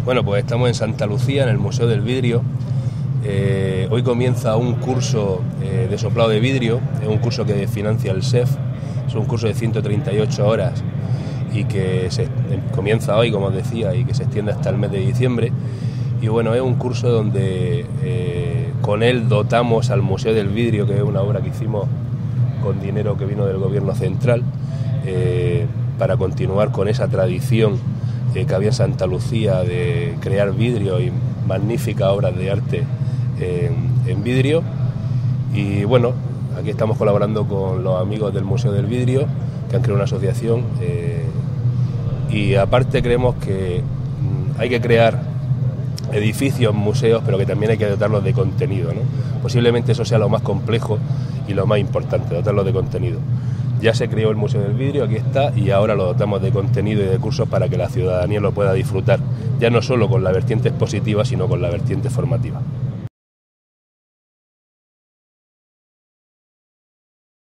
Bueno, pues estamos en Santa Lucía, en el Museo del Vidrio. Hoy comienza un curso de soplado de vidrio, es un curso que financia el SEF, es un curso de 138 horas y que comienza hoy, como os decía, y que se extiende hasta el mes de diciembre. Y bueno, es un curso donde con él dotamos al Museo del Vidrio, que es una obra que hicimos con dinero que vino del gobierno central, para continuar con esa tradición que había en Santa Lucía de crear vidrio y magníficas obras de arte en vidrio. Y bueno, aquí estamos colaborando con los amigos del Museo del Vidrio, que han creado una asociación, y aparte creemos que hay que crear edificios, museos, pero que también hay que dotarlos de contenido, ¿no? Posiblemente eso sea lo más complejo y lo más importante, dotarlos de contenido. Ya se creó el Museo del Vidrio, aquí está, y ahora lo dotamos de contenido y de cursos para que la ciudadanía lo pueda disfrutar, ya no solo con la vertiente expositiva, sino con la vertiente formativa.